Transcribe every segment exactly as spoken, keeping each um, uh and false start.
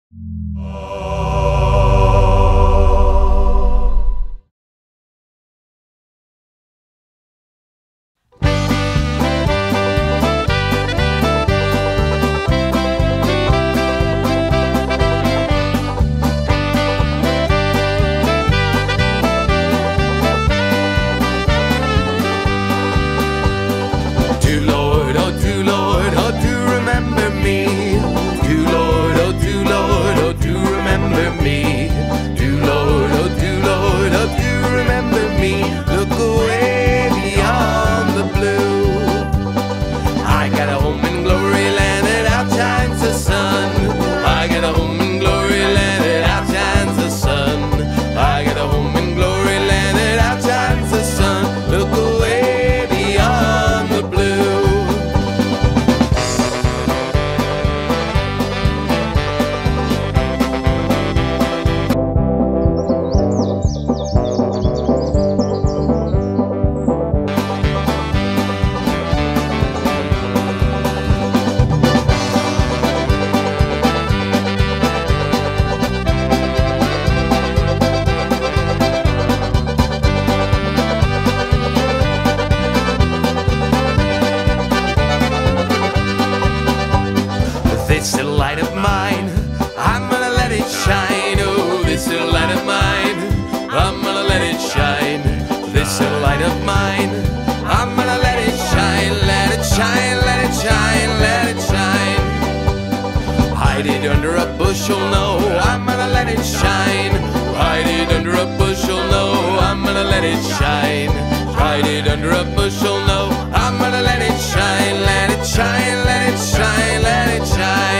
This little light of mine, I'm gonna let it shine. Oh, this little light of mine, I'm gonna let it shine. This little light of mine, I'm gonna let it shine. Let it shine, let it shine, let it shine. Hide it under a bushel, no, I'm gonna let it shine. Hide it under a bushel, no, I'm gonna let it shine. Hide it under a bushel, no, I'm gonna let it shine. Let it shine, let it shine, let it shine.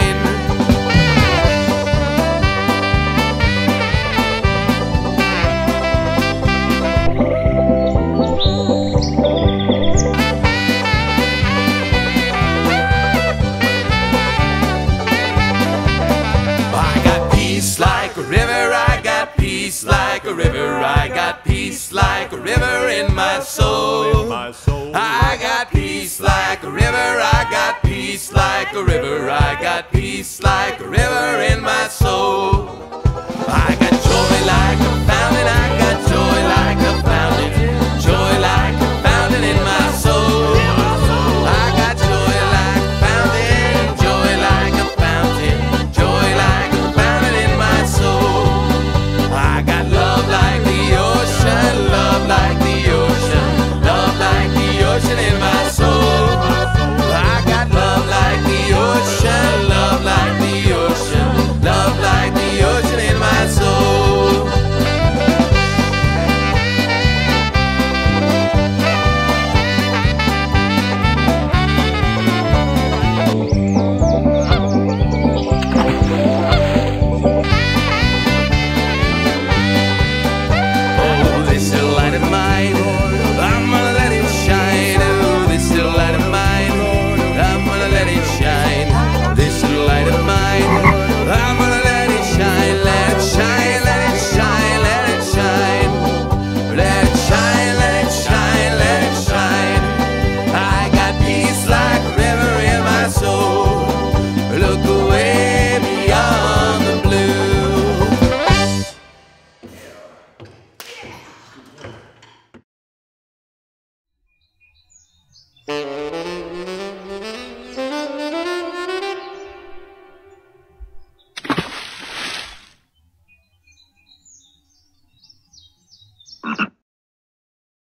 I got peace like a river, I got peace like a river, I got peace like a river in my soul. I got peace like a river, I got peace like a river, I got peace like a river in my soul.